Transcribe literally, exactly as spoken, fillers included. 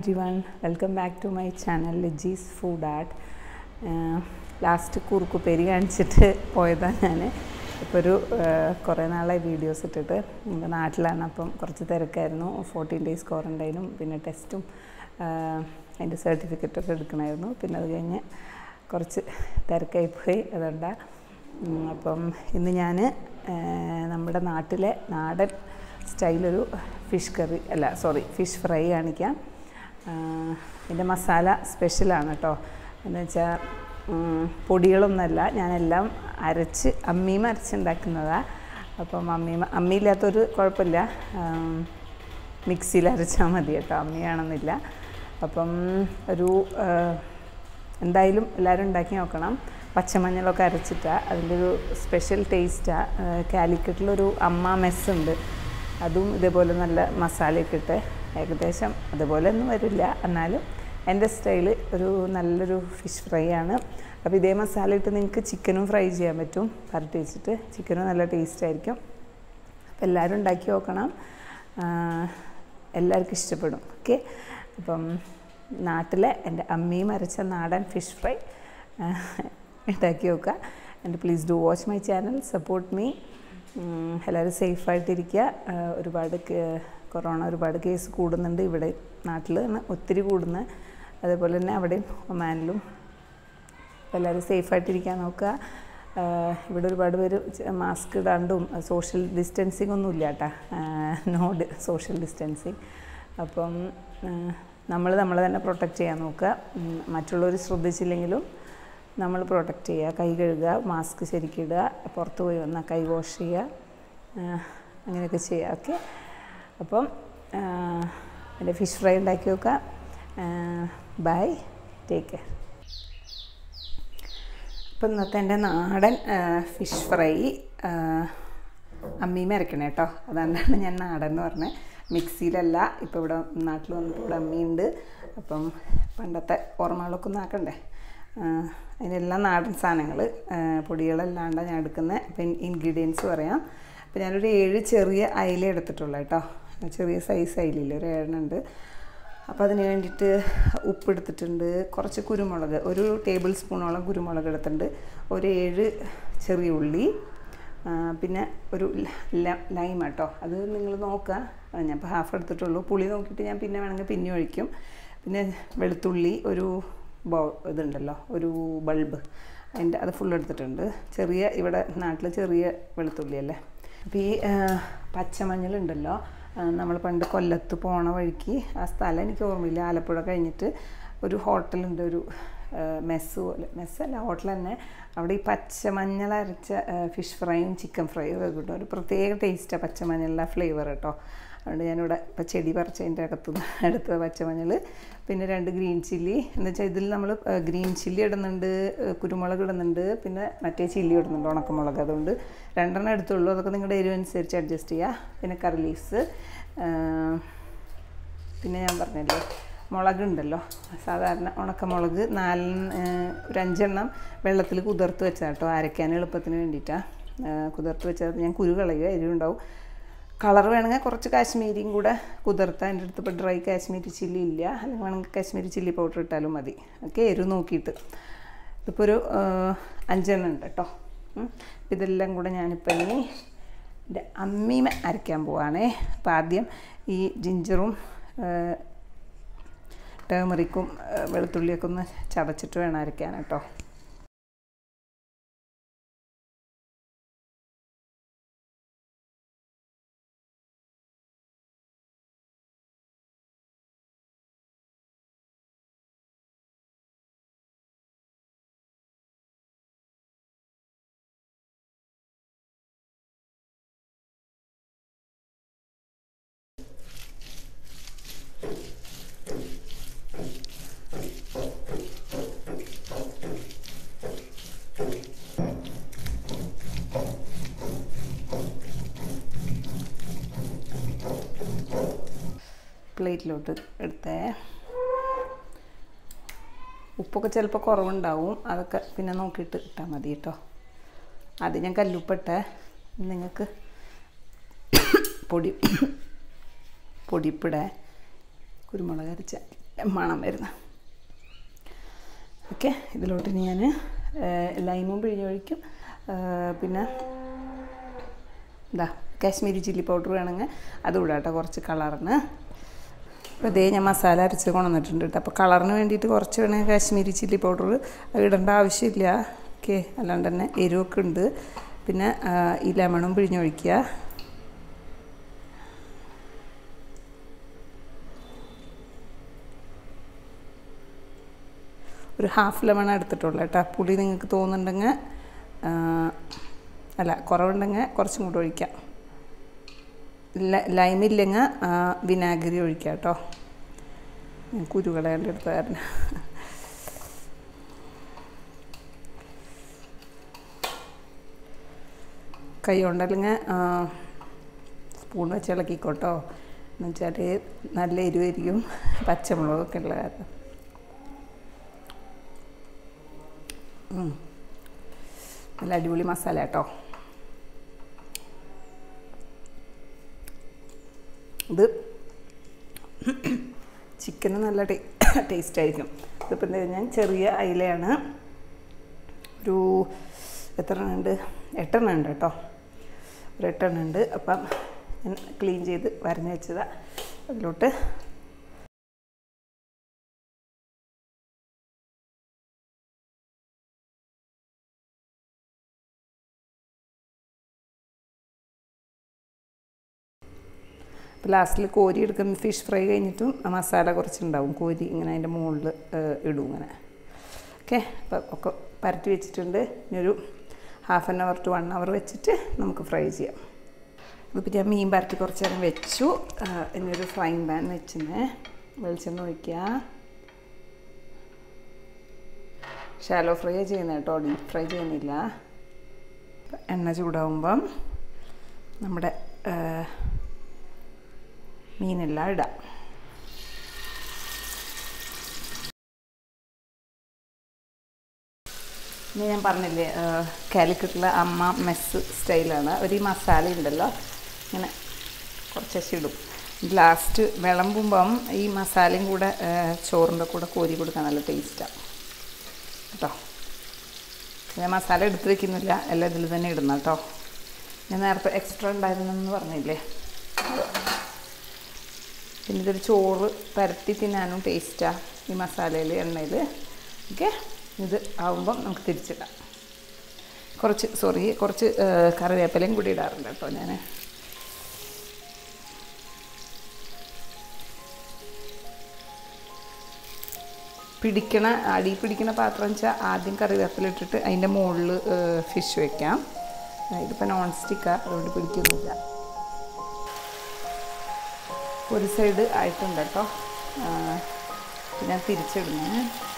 everyone, welcome back to my channel Liji's Food Art. Last കുറുക്കുപ്പേരി കാണിച്ചിട്ട് പോയതാണ് ഞാൻ. ഇപ്പോൾ ഒരു കുറേ നാളായി വീഡിയോസ് ഇട്ടിട്ട്. നമ്മുടെ നാട്ടിലാണ്, അപ്പം കുറച്ച് തിരക്കായിരുന്നു. ഫോർട്ടീൻ ഡേയ്സ് ക്വാറൻറ്റൈനും പിന്നെ ടെസ്റ്റും അതിൻ്റെ സർട്ടിഫിക്കറ്റൊക്കെ എടുക്കണമായിരുന്നു. പിന്നെ അത് കഴിഞ്ഞ് കുറച്ച് തിരക്കായി പോയി, അതുകൊണ്ടാണ്. അപ്പം ഇന്ന് ഞാൻ നമ്മുടെ നാട്ടിലെ നാടൻ സ്റ്റൈലൊരു ഫിഷ് കറി അല്ല സോറി ഫിഷ് ഫ്രൈ കാണിക്കാം. ഇതിൻ്റെ മസാല സ്പെഷ്യലാണ് കേട്ടോ. എന്ന് വെച്ചാൽ പൊടികളൊന്നുമല്ല, ഞാനെല്ലാം അരച്ച് അമ്മിയും അരച്ചുണ്ടാക്കുന്നതാണ്. അപ്പം അമ്മിയും അമ്മിയില്ലാത്തൊരു കുഴപ്പമില്ല, മിക്സിയിൽ അരച്ചാൽ മതി കേട്ടോ, അമ്മിയാണെന്നില്ല. അപ്പം ഒരു എന്തായാലും എല്ലാവരും ഉണ്ടാക്കി നോക്കണം. പച്ചമഞ്ഞളൊക്കെ അരച്ചിട്ടാണ് അതിൻ്റെ ഒരു സ്പെഷ്യൽ ടേസ്റ്റാണ്. കാലിക്കറ്റിലൊരു അമ്മ മെസ്സുണ്ട്, അതും ഇതേപോലെ നല്ല മസാലയൊക്കെ ഇട്ട് ഏകദേശം അതുപോലെ ഒന്നും വരില്ല, എന്നാലും എൻ്റെ സ്റ്റൈല് ഒരു നല്ലൊരു ഫിഷ് ഫ്രൈ ആണ്. അപ്പോൾ ഇതേ മസാല ഇട്ട് നിങ്ങൾക്ക് ചിക്കനും ഫ്രൈ ചെയ്യാൻ പറ്റും, പരട്ടി വെച്ചിട്ട്. ചിക്കനും നല്ല ടേസ്റ്റ് ആയിരിക്കും. അപ്പോൾ എല്ലാവരും ഉണ്ടാക്കി നോക്കണം, എല്ലാവർക്കും ഇഷ്ടപ്പെടും. ഓക്കെ, അപ്പം നാട്ടിലെ എൻ്റെ അമ്മയും അരച്ച നാടൻ ഫിഷ് ഫ്രൈ ഉണ്ടാക്കി നോക്കുക. And please do watch my channel, support me. എല്ലാവരും സേഫായിട്ടിരിക്കുക. ഒരുപാട് കൊറോണ ഒരുപാട് കേസ് കൂടുന്നുണ്ട് ഇവിടെ നാട്ടിൽ, ഒത്തിരി കൂടുന്നത്. അതേപോലെ തന്നെ അവിടെയും ഒമാനിലും. അപ്പോൾ എല്ലാവരും സേഫായിട്ടിരിക്കാൻ നോക്കുക. ഇവിടെ ഒരുപാട് പേര് മാസ്ക് ഇടാണ്ടും സോഷ്യൽ ഡിസ്റ്റൻസിങ് ഒന്നും ഇല്ല കേട്ടോ, നോ സോഷ്യൽ ഡിസ്റ്റൻസിങ്. അപ്പം നമ്മൾ നമ്മളെ തന്നെ പ്രൊട്ടക്റ്റ് ചെയ്യാൻ നോക്കുക. മറ്റുള്ളവർ ശ്രദ്ധിച്ചില്ലെങ്കിലും നമ്മൾ പ്രൊട്ടക്റ്റ് ചെയ്യുക. കൈ കഴുകുക, മാസ്ക് ശരിക്കും ഇടുക, പുറത്ത് പോയി വന്നാൽ കൈ വാഷ് ചെയ്യുക, അങ്ങനെയൊക്കെ ചെയ്യുക. ഓക്കെ, അപ്പം എൻ്റെ ഫിഷ് ഫ്രൈ ഉണ്ടാക്കി വെക്കുക. Bye, take care. അപ്പം ഇന്നത്തെ എൻ്റെ നാടൻ ഫിഷ് ഫ്രൈ അമ്മിയും അരക്കണേ കേട്ടോ, അതുകൊണ്ടാണ് ഞാൻ നാടൻ എന്ന് പറഞ്ഞത്. മിക്സിയിലല്ല, ഇപ്പോൾ ഇവിടെ നാട്ടിൽ വന്നിട്ട് ഇവിടെ അമ്മിയുണ്ട്. അപ്പം പണ്ടത്തെ ഓർമ്മകളൊക്കെ ഒന്ന് ആക്കണ്ടേ. അതിനെല്ലാം നാടൻ സാധനങ്ങൾ, പൊടികളല്ലാണ്ട് ഞാൻ എടുക്കുന്നത്. അപ്പം ഇൻഗ്രീഡിയൻസ് പറയാം. അപ്പോൾ ഞാനൊരു ഏഴ് ചെറിയ അയില എടുത്തിട്ടുള്ളൂ കേട്ടോ, ചെറിയ സൈസ് അയിലില്ല, ഒരു ഏഴെണ്ണുണ്ട്. അപ്പോൾ അതിന് വേണ്ടിയിട്ട് ഉപ്പ് എടുത്തിട്ടുണ്ട്, കുറച്ച് കുരുമുളക്, ഒരു ടേബിൾ സ്പൂണോളം കുരുമുളക് എടുത്തിട്ടുണ്ട്, ഒരു ഏഴ് ചെറിയ ഉള്ളി, പിന്നെ ഒരു ലൈം കേട്ടോ, അത് നിങ്ങൾ നോക്കുക. ഞാൻ ഇപ്പോൾ ഹാഫ് എടുത്തിട്ടുള്ളൂ, പുളി നോക്കിയിട്ട് ഞാൻ പിന്നെ വേണമെങ്കിൽ പിന്നെ ഒഴിക്കും. പിന്നെ വെളുത്തുള്ളി, ഒരു ബോ ഇതുണ്ടല്ലോ ഒരു ബൾബ്, അതിൻ്റെ അത് ഫുൾ എടുത്തിട്ടുണ്ട്. ചെറിയ ഇവിടെ നാട്ടിൽ ചെറിയ വെളുത്തുള്ളി അല്ലേ. അപ്പോൾ ഈ പച്ചമഞ്ഞളുണ്ടല്ലോ, നമ്മൾ പണ്ട് കൊല്ലത്ത് പോണ വഴിക്ക്, ആ സ്ഥലം എനിക്ക് ഓർമ്മയില്ല, ആലപ്പുഴ കഴിഞ്ഞിട്ട് ഒരു ഹോട്ടലുണ്ട്, ഒരു മെസ്സ് പോലെ, മെസ്സല്ല ഹോട്ടൽ തന്നെ. അവിടെ ഈ പച്ചമഞ്ഞൾ അരച്ച ഫിഷ് ഫ്രൈയും ചിക്കൻ ഫ്രൈയും ഒക്കെ കിട്ടും. ഒരു പ്രത്യേക ടേസ്റ്റാണ് പച്ചമഞ്ഞളുടെ ഫ്ലേവർ കേട്ടോ. അതുകൊണ്ട് ഞാനിവിടെ ഇപ്പോൾ ചെടി പറിച്ചതിൻ്റെ അകത്ത് എടുത്ത പച്ചമഞ്ഞൾ, പിന്നെ രണ്ട് ഗ്രീൻ ചില്ലി. എന്ന് വെച്ചാൽ ഇതിൽ നമ്മൾ ഗ്രീൻ ചില്ലി ഇടുന്നുണ്ട്, കുരുമുളക് ഇടുന്നുണ്ട്, പിന്നെ മറ്റേ ചില്ലി ഇടുന്നുണ്ട്, ഉണക്കമുളക്. അതുകൊണ്ട് രണ്ടെണ്ണം എടുത്തുള്ളൂ, അതൊക്കെ നിങ്ങളുടെ എരിവ് അനുസരിച്ച് അഡ്ജസ്റ്റ് ചെയ്യുക. പിന്നെ കറി ലീവ്സ്, പിന്നെ ഞാൻ പറഞ്ഞല്ലോ മുളകുണ്ടല്ലോ, സാധാരണ ഉണക്കമുളക് നാല് ഒരു അഞ്ചെണ്ണം വെള്ളത്തിൽ കുതിർത്ത് വെച്ചാൽ കേട്ടോ, അരയ്ക്കാൻ എളുപ്പത്തിന് വേണ്ടിയിട്ടാണ് കുതിർത്ത് വെച്ചാൽ. ഞാൻ കുരു കളയുക, എരിവുണ്ടാവും. കളർ വേണമെങ്കിൽ കുറച്ച് കാശ്മീരിയും കൂടെ കുതിർത്താൽ, എൻ്റെ അടുത്ത് ഇപ്പോൾ ഡ്രൈ കാശ്മീരി ചില്ലി ഇല്ല, അല്ലെങ്കിൽ വേണമെങ്കിൽ കാശ്മീരി ചില്ലി പൗഡർ ഇട്ടാലും മതി. ഓക്കെ, എരിവ് നോക്കിയിട്ട്. ഇതിപ്പോൾ ഒരു അഞ്ചെണ്ണം ഉണ്ട് കേട്ടോ. ഇതെല്ലാം കൂടെ ഞാനിപ്പോൾ ഇനി എൻ്റെ അമ്മീമ അരയ്ക്കാൻ പോവാണേ. അപ്പോൾ ആദ്യം ഈ ജിഞ്ചറും ടേമറിക്കും വെളുത്തുള്ളിയൊക്കെ ഒന്ന് ചതച്ചിട്ട് വേണം അരയ്ക്കാൻ കേട്ടോ. പ്ലേറ്റിലോട്ട് എടുത്തേ. ഉപ്പൊക്കെ ചിലപ്പോൾ കുറവുണ്ടാവും, അതൊക്കെ പിന്നെ നോക്കിയിട്ട് ഇട്ടാൽ മതി കേട്ടോ. അത് ഞാൻ കല്ലുപ്പിട്ടേ, നിങ്ങൾക്ക് പൊടി പൊടിപ്പിട കുരുമുളക് അരച്ച മണം വരുന്നത്. ഓക്കെ, ഇതിലോട്ട് ഞാൻ ലൈമും പിഴിഞ്ഞൊഴിക്കും. പിന്നെ എന്താ കാശ്മീരി ചില്ലി പൗഡർ വേണമെങ്കിൽ അതും ഇടാം കേട്ടോ, കുറച്ച് കളറിന്. അപ്പോൾ അതേ ഞാൻ മസാല അരച്ച് കൊണ്ടുവന്നിട്ടുണ്ട് കേട്ടോ. അപ്പോൾ കളറിന് വേണ്ടിയിട്ട് കുറച്ച് വേണമെങ്കിൽ കാശ്മീരി ചില്ലി പൗഡർ ഇടേണ്ട ആവശ്യമില്ല. ഓക്കെ, അല്ലാണ്ട് തന്നെ എരിവൊക്കെ ഉണ്ട്. പിന്നെ ഈ ലെമണും പിഴിഞ്ഞൊഴിക്കുക. ഒരു ഹാഫ് ലെമൺ എടുത്തിട്ടുള്ളൂ കേട്ടോ. പുളി നിങ്ങൾക്ക് തോന്നുന്നുണ്ടെങ്കിൽ, അല്ല കുറവുണ്ടെങ്കിൽ കുറച്ചും കൂടെ ഒഴിക്കാം. ലൈമില്ലെങ്കിൽ വിനാഗിരി ഒഴിക്കാം കേട്ടോ. കുരുകളേണ്ട എടുത്ത കാരണം. കൈ കൊണ്ടല്ലെങ്കിൽ സ്പൂൺ വെച്ച് ഇളക്കിക്കോട്ടോ. എന്ന് വെച്ചാൽ നല്ല എരിവായിരിക്കും, പച്ചമുളകൊക്കെ ഉള്ള കാരണം. നല്ല അടിപൊളി മസാല കേട്ടോ. ഇത് ചിക്കന് നല്ല ടേസ്റ്റ് ആയിരിക്കും. ഇതിപ്പോൾ എന്താ ഞാൻ ചെറിയ അയിലയാണ്, ഒരു എത്ര എണ്ണം ഉണ്ട്, എട്ടെണ്ണം ഉണ്ട് കേട്ടോ. ഒരു എട്ടെണ്ണം ഉണ്ട്. അപ്പം ഞാൻ ക്ലീൻ ചെയ്ത് വരഞ്ഞ് വെച്ചതാണ്. അതിലോട്ട് അപ്പോൾ ലാസ്റ്റിൽ കോരി എടുക്കുന്ന ഫിഷ് ഫ്രൈ കഴിഞ്ഞിട്ടും മസാല കുറച്ചുണ്ടാവും, കോരി ഇങ്ങനെ അതിൻ്റെ മുകളിൽ ഇടും ഇങ്ങനെ. ഓക്കെ, അപ്പോൾ ഒക്കെ പരട്ടി വെച്ചിട്ടുണ്ട്. ഇനി ഒരു half an hour to one hour വെച്ചിട്ട് നമുക്ക് ഫ്രൈ ചെയ്യാം. ഇതിപ്പോൾ ഞാൻ മീൻ പരട്ടി കുറച്ച് നേരം വെച്ചു. ഇനി ഒരു ഫ്രൈങ് പാൻ വെച്ചിന് വെളിച്ചെണ്ണ ഒഴിക്കുക. ഷാലോ ഫ്രൈ ചെയ്യുന്നത് കേട്ടോ, ഡീപ്പ് ഫ്രൈ ചെയ്യുന്നില്ല. എണ്ണ ചൂടാവുമ്പം നമ്മുടെ മീനെല്ലാം ഇടാം. ഇനി ഞാൻ പറഞ്ഞില്ലേ കാലിക്കറ്റിലെ അമ്മ മെസ്സ് സ്റ്റൈലാണ്. ഒരു ഈ മസാല ഉണ്ടല്ലോ ഇങ്ങനെ കുറച്ച് ഇടും. ലാസ്റ്റ് വിളമ്പുമ്പം ഈ മസാലയും കൂടെ ചോറിൻ്റെ കൂടെ കോരി കൊടുക്കാൻ നല്ല ടേസ്റ്റാണ് കേട്ടോ. ഞാൻ മസാല എടുത്ത് വയ്ക്കുന്നില്ല, എല്ലാം ഇതിൽ തന്നെ ഇടുന്ന കേട്ടോ. ഞാൻ നേരത്തെ എക്സ്ട്രാ ഉണ്ടായിരുന്നെന്ന് പറഞ്ഞില്ലേ. പിന്നെ ഇതൊരു ചോറ് പരത്തി തിന്നാനും ടേസ്റ്റാണ് ഈ മസാലയിൽ, എണ്ണയിൽ. ഓക്കെ, ഇത് ആവുമ്പം നമുക്ക് തിരിച്ചിടാം. കുറച്ച് സോറി കുറച്ച് കറിവേപ്പിലയും കൂടി ഇടാറുണ്ട് കേട്ടോ ഞാൻ. പിടിക്കണ അടി പിടിക്കണ പാത്രം വെച്ചാൽ ആദ്യം കറിവേപ്പില ഇട്ടിട്ട് അതിൻ്റെ മുകളിൽ ഫിഷ് വയ്ക്കാം. ഇതിപ്പോൾ നോൺ സ്റ്റിക്കാണ്, അതുകൊണ്ട് പിടിക്കുന്നില്ല. ഒരു സൈഡ് ആയിട്ടുണ്ട് കേട്ടോ. ഞാൻ തിരിച്ചിടുന്നു.